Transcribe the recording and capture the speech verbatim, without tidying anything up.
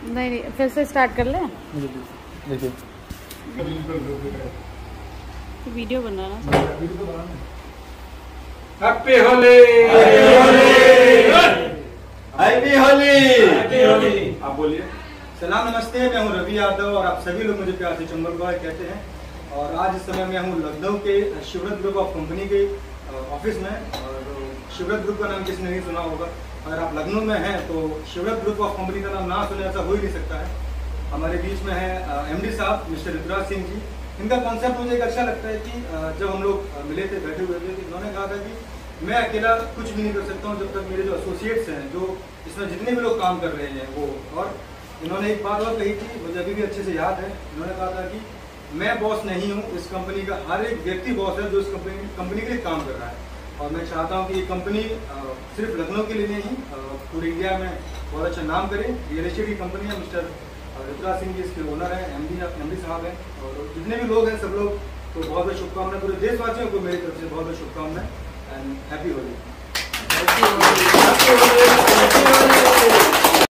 नहीं नहीं फिर से स्टार्ट कर ले। देखिए वीडियो बनाना। Happy Holi, happy Holi, happy Holi. आप बोलिए। सलाम नमस्ते, मैं हूं रवि यादव और आप सभी लोग मुझे प्यार से चंबल बॉय कहते हैं। और आज इस समय मैं हूं लखनऊ के शिवरत ग्रुप ऑफ कंपनी के ऑफिस में। और शिवरत ग्रुप का नाम किसी ने नहीं सुना होगा, अगर आप लखनऊ में हैं तो शिवरत ग्रुप ऑफ कंपनी का नाम ना सुने ऐसा हो ही नहीं सकता है। हमारे बीच में है एमडी साहब मिस्टर ऋतुराज सिंह जी। इनका कॉन्सेप्ट मुझे एक अच्छा लगता है कि जब हम लोग मिले थे, बैठे हुए थे, तो इन्होंने कहा था कि मैं अकेला कुछ भी नहीं कर सकता हूँ जब तक मेरे जो एसोसिएट्स हैं, जो इसमें जितने भी लोग काम कर रहे हैं वो। और इन्होंने एक बात और कही थी, मुझे अभी भी अच्छे से याद है। इन्होंने कहा था कि मैं बॉस नहीं हूँ, इस कंपनी का हर एक व्यक्ति बॉस है जो इस कंपनी कंपनी के लिए काम कर रहा है। और मैं चाहता हूँ कि ये कंपनी सिर्फ लखनऊ के लिए नहीं पूरे इंडिया में बहुत अच्छा नाम करे। रियल एस्टेट की कंपनी है। मिस्टर ऋतुराज सिंह जी इसके ओनर हैं, एमडी एमडी साहब हैं। और जितने भी लोग हैं सब लोग को तो बहुत बहुत शुभकामनाएं, पूरे देशवासियों को मेरी तरफ से बहुत बहुत शुभकामनाएं एंड हैप्पी होली।